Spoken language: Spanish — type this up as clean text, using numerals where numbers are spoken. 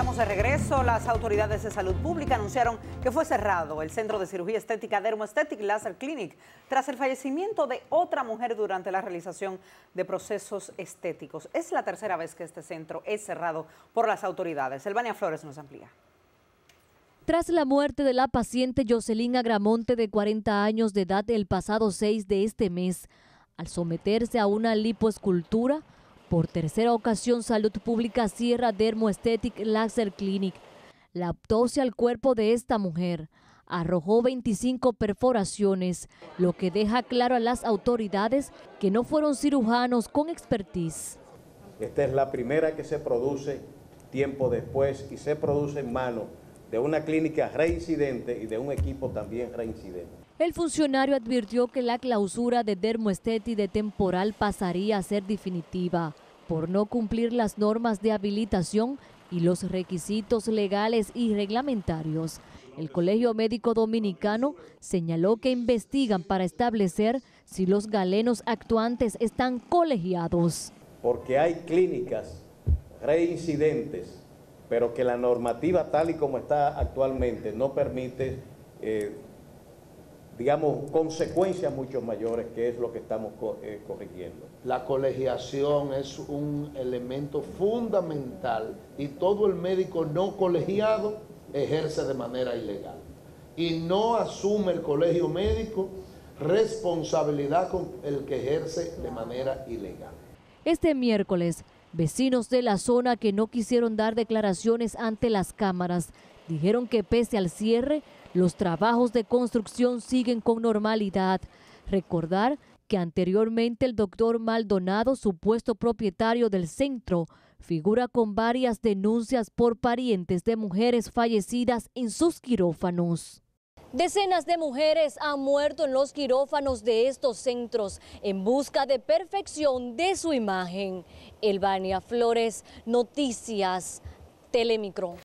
Estamos de regreso. Las autoridades de salud pública anunciaron que fue cerrado el Centro de Cirugía Estética Dermoesthetic Laser Clinic tras el fallecimiento de otra mujer durante la realización de procesos estéticos. Es la tercera vez que este centro es cerrado por las autoridades. Elvania Flores nos amplía. Tras la muerte de la paciente Jocelyn Agramonte, de 40 años de edad, el pasado 6 de este mes, al someterse a una lipoescultura, por tercera ocasión Salud Pública cierra Dermoesthetic Laser Clinic. La autopsia al cuerpo de esta mujer arrojó 25 perforaciones, lo que deja claro a las autoridades que no fueron cirujanos con expertise. Esta es la primera que se produce tiempo después y se produce en manos de una clínica reincidente y de un equipo también reincidente. El funcionario advirtió que la clausura de Dermoesthetic de temporal pasaría a ser definitiva por no cumplir las normas de habilitación y los requisitos legales y reglamentarios. El Colegio Médico Dominicano señaló que investigan para establecer si los galenos actuantes están colegiados. Porque hay clínicas reincidentes, pero que la normativa tal y como está actualmente no permite, digamos, consecuencias mucho mayores, que es lo que estamos corrigiendo. La colegiación es un elemento fundamental y todo el médico no colegiado ejerce de manera ilegal. Y no asume el colegio médico responsabilidad con el que ejerce de manera ilegal. Este miércoles, vecinos de la zona que no quisieron dar declaraciones ante las cámaras dijeron que pese al cierre, los trabajos de construcción siguen con normalidad. Recordar que anteriormente el doctor Maldonado, supuesto propietario del centro, figura con varias denuncias por parientes de mujeres fallecidas en sus quirófanos. Decenas de mujeres han muerto en los quirófanos de estos centros en busca de perfección de su imagen. Elvania Flores, Noticias Telemicro.